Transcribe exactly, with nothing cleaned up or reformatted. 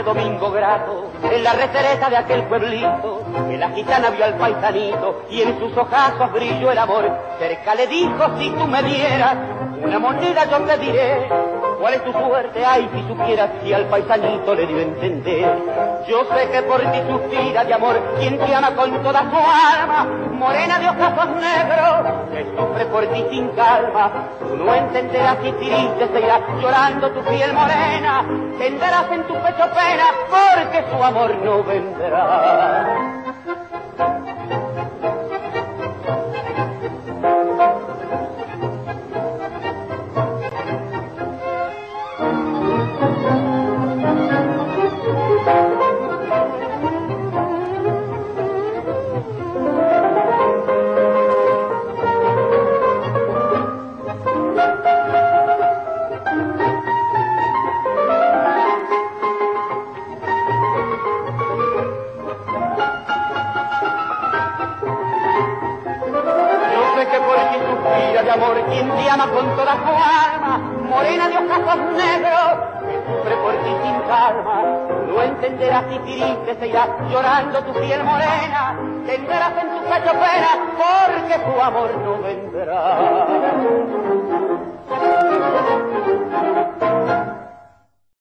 tarde, domingo grato, en la resereta de aquel pueblito, que la gitana vio al paisanito y en sus ojazos brilló el amor. Cerca le dijo, si tú me dieras una moneda yo te diré cuál es tu suerte, ay, si supieras si al paisanito le dio a entender. Yo sé que por ti suspira de amor quien te ama con toda su alma, morena de ojazos negros, que sufre por ti sin calma. Tú no entenderás si triste se irá llorando tu piel morena, tendrás en tu pecho pena porque su amor no vendrá. Quien te ama con toda su alma, morena de ojazos negros, que sufre por ti sin calma. No entenderás si triste se irá llorando tu piel morena, tendrás en tu pecho pena porque tu amor no vendrá.